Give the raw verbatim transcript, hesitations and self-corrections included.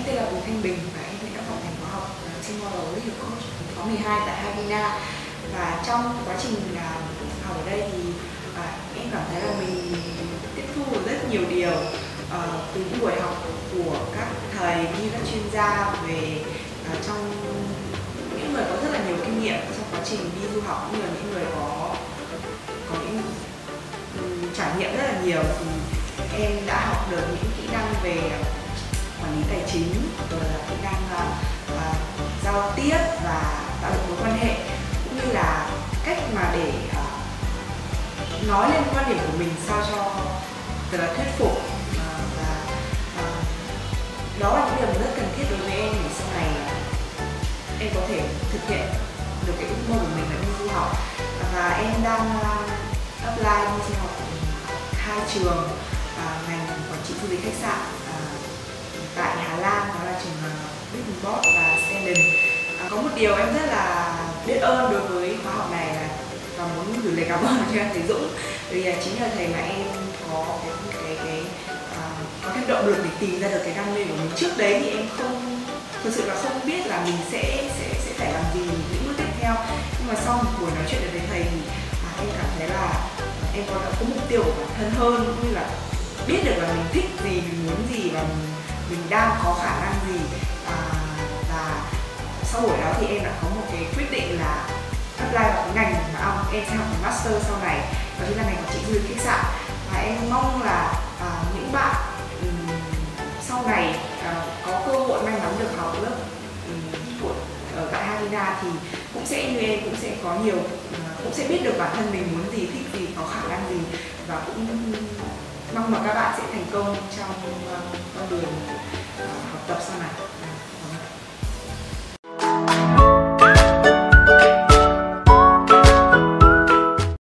Em tên là Bùi Thanh Bình và em hiện đang học ngành hóa học Senior Leadership Coach khóa mười hai tại Havina. Và trong quá trình uh, học ở đây thì uh, em cảm thấy là mình tiếp thu được rất nhiều điều uh, từ những buổi học của các thầy như các chuyên gia về uh, trong những người có rất là nhiều kinh nghiệm trong quá trình đi du học, cũng như là những người có có những um, trải nghiệm rất là nhiều. Thì em đã học được những kỹ năng về quản lý tài chính, rồi là kỹ năng uh, uh, giao tiếp và tạo dựng mối quan hệ, cũng như là cách mà để uh, nói lên quan điểm của mình sao cho thật là thuyết phục, uh, và uh, đó là những điều rất cần thiết đối với em để sau này uh, em có thể thực hiện được cái ước mơ của mình là đi du học. Và em đang uh, apply đi du học hai trường uh, ngành quản trị du lịch khách sạn uh, tại Hà Lan, đó là trường Wittenborg và Stenden. À, có một điều em rất là biết ơn đối với khóa học này là và muốn gửi lời cảm ơn cho thầy Dũng, vì chính là thầy mà em có cái cái cái uh, có thêm động lực để tìm ra được cái đam mê của mình. Trước đấy thì em không thực sự là không biết là mình sẽ sẽ sẽ phải làm gì những bước tiếp theo, nhưng mà sau một buổi nói chuyện với thầy thì à, em cảm thấy là em có đã có mục tiêu của bản thân hơn, cũng như là biết được là mình thích gì, mình muốn gì và mình, mình đang có khả năng gì. À, và sau buổi đó thì em đã có một cái quyết định là apply vào cái ngành mà em sẽ học master sau này, đó chính là ngành quản trị du lịch khách sạn. Và em mong là à, những bạn um, sau này à, có cơ hội may mắn được học lớp um, của ở tại Havina thì cũng sẽ như em, cũng sẽ có nhiều uh, cũng sẽ biết được bản thân mình muốn gì, thích gì, có khả năng gì, và cũng mong mà các bạn sẽ thành công trong